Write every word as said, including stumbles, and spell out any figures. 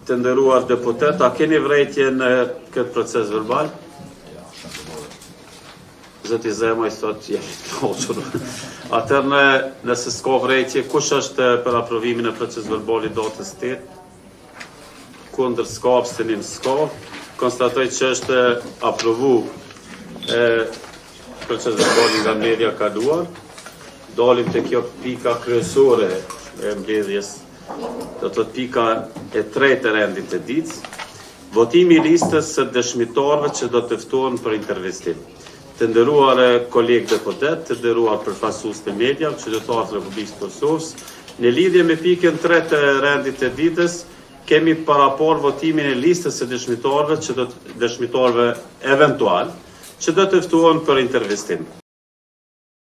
Të nderuar deputet, a keni vrejtje në këtë proces verbal? Zoti Zema i thot jemi të hoqur. Atër në, nëse s'ka vrejtje, kush është për aprovimin e proces verbal i datës tetë? Kundër s'ka, abstenim s'ka. Konstatoj që është aprovu e, proces verbal nga mbledhja kaluar. Dalim të kjo pika kryesore e mbledhjes. Do të të pika e tretë e rendit të ditës, votimi i listës së dëshmitarëve që do të ftohen për intervistim. Të nderuar kolegë deputet, të nderuar përfaqësues të mediave, qytetarë të Republikës së Kosovës, në lidhje me pikën tretë të rendit të ditës, kemi parapor votimin e listës së dëshmitarëve që do të dëshmitarëve eventual që do të ftohen për intervistim.